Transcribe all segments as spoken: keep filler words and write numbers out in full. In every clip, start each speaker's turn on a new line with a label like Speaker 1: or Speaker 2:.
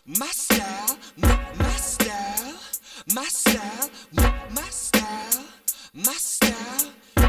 Speaker 1: My style, my, my style, my style, my, my style, my style,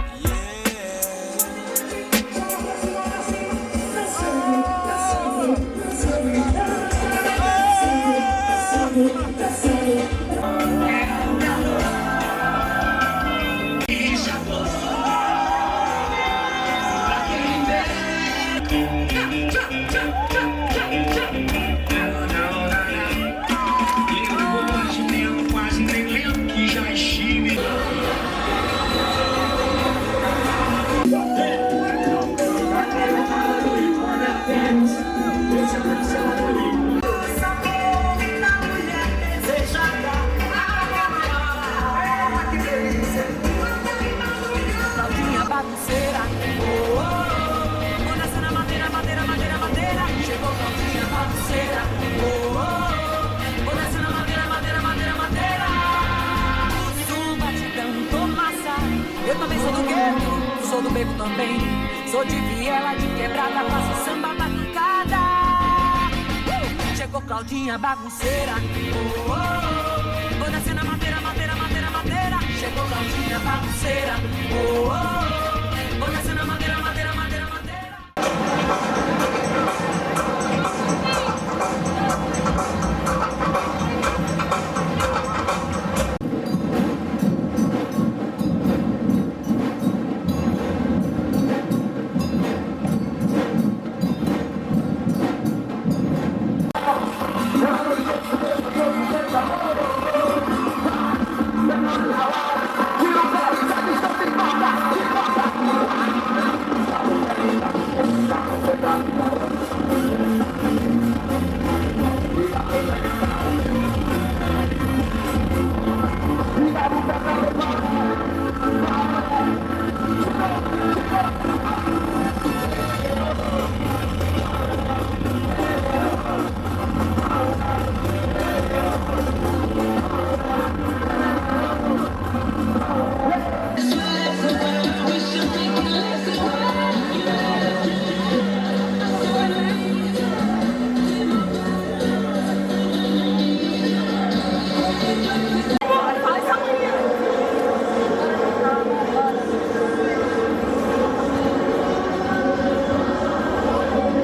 Speaker 2: eu também sou do gueto, sou do beco também. Sou de viela, de quebrada, faço samba batucada. uh! Chegou Claudinha bagunceira, oh, oh, oh. Vou descer na madeira, madeira, madeira, madeira. Chegou Claudinha bagunceira, oh, oh, oh.